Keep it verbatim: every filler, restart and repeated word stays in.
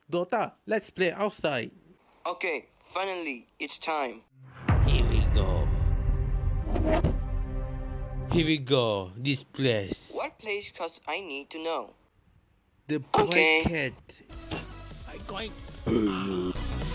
Dota, let's play outside. Okay, finally, it's time. Here we go. Here we go, this place. What place? Cause I need to know. The Okay. placket. I'm going.